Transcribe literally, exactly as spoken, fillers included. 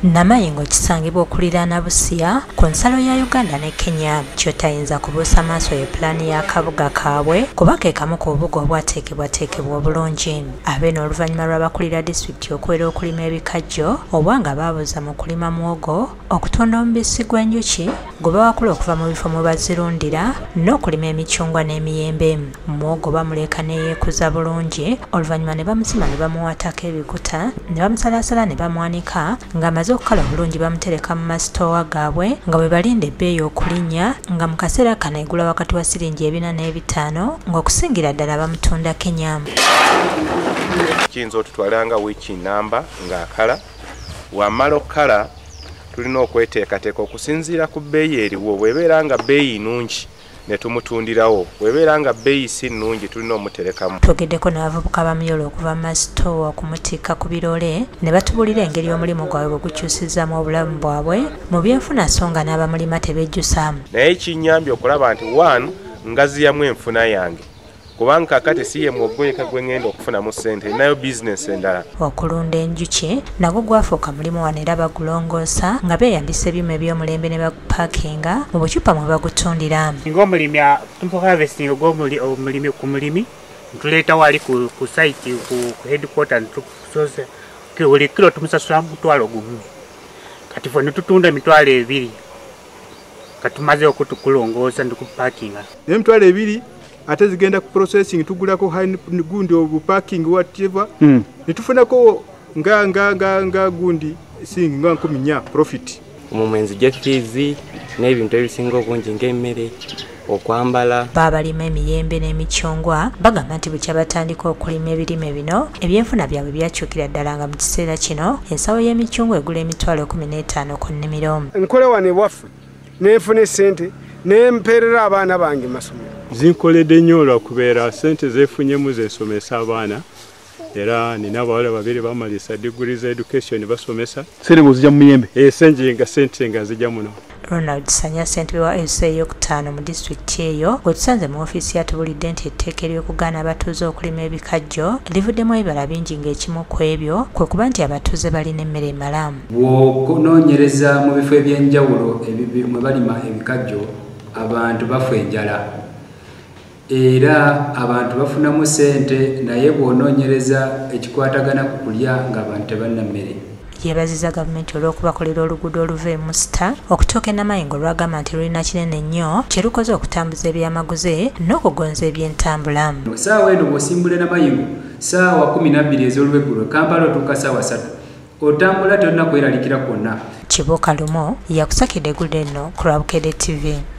Namayingo kisangibwa okuliraana Busia ku nsalo ya Uganda ne Kenya kyotayinza kubuusa maaso ye pulaani y'akabuga kaabwe kuba ke kamu ku bubuga obwateekebwateekebwa obulungi. Abeeno oluvannyuma lw'abakulira disitulikiti okuwera okulima ebikajjo oba nga baabuuza mu kulima muwogo, okutunda omubisi gw'enjuki gwe bawakula okuva mu bifo mwe bazirundira n'okulima emicungwa n'emiyembe. Muwogo bamuleka ne yeekuza bulungi, oluvannyuma ne bamusima ne bamuwaatako ebikuta ne bamusalaasala ne bamwanika ng'amaze okukala bulungi bamutereka mu masitoowa gaabwe nga bwe balinda ebbeeyi okulinnya nga mu kaseera kano egula wakati wa siringi ebina n'ebitaano ng'okusingira ddala bamutunda Kenya. Kiyinza otutwalanga wiiki namba ng'akala, wamala okukala tulina okweteekateeka okusinziira ku bbeeyi eriwo. Bw'ebeera nga bbeeyi nnungi ne tumutundirawo, bw'ebeera nga bbeeyi si nnungi tulina omuterekamu. Twogeddeko n'abavubuka bamuyolo okuva mu masitoowa okumutikka ku birole ne batubuulira engeri omulimu gwabwe bwe gukyusizaamu obulamu bwabwe mu byenfuna so nga n'abamulima tebejjusa. Naye kinnyambye okulaba nti one ngaziyamu enfuna yange kubanga kakati si ye mwogoyeka gwe ngenda okufunamu ssente, nayo bizinesi endala. Okulunda enjuki nagwo gwafuuka mulimu wano era bagulongoosa nga beeyambisa ebyuma eby'omulembe ne bagupaakinga mu bucupa mwe bagutundira. Ng'omulimi harvesting ogw'omulimi ku mulimi ntuleeta wali ku site ku headquarter ntusoose buli kilo tumusasula mutwalo gumu, kati ffe ne tutunda emitwalo ebiri katumaze okutukulongoosa ndikupaakinga emitwalo ebiri ate zigenda ku processing tugulako gundi obu parking whatever mm. Nitufunako nga nga nga nga gundi singi nga nkumi nnya profit mu mwenzi jefizi n'ebintu ebisinga obungi ng'emmere okwambala. Baabalima emiyembe n'emicungwa bagamba nti bwe kyabatandika okulima ebirime bino ebyenfuna byabwe byakyukira ddala nga mu kiseera kino ensawo y'emicungwa egula emitwalo kumi n'etaano ku nnimiro. Nkole wano ewaffe n'enfuna essente n'empeerera abaana bange masomero. Zinkoledde nnyo olwakubeera ssente zeefunyemu zensomesa abaana era nina abawala babiri bamalisa diguri za education basomesa. Sente ng'ozijja mu miyembe? Eh, sente nga sente nga zijja muno. Ronald Sanya ssentebe wa L C A ey'okutaano mu disitulikiti eyo gwe tusanze mu ofiisi yatubulidde nti etteeka ery'okugaana abatuuze okulima ebikajjo livuddemu ebibala bingi ng'ekimu ku ebyo kwe kuba nti abatuuze balina emmere emalamu. Bw'onoonyereza mu bifo eby'enjawulo mwe balima ebikajjo abantu bafa enjala era abantu bafunamu ssente, naye bw'onoonyereza ekikwatagana ku kulya ng'abantu tebalina mmere. Yeebaziza gavumenti olw'okubakolera oluguudo oluva e Musita okutuuka e Namayingo lwagamba nti lulina kinene nnyo kye lukoze okutambuza ebyamaguzi n'okugonza eby'entambula. Saawa eno bw'osimbula Namayingo saawa kumi na bbiri ez'olweggulo Kampala otuuka saawa ssatu otambula tolina kweralikira kwonna. Kibuuka Lumo yakusakidde eggulo eno ku Lwabukedde T V.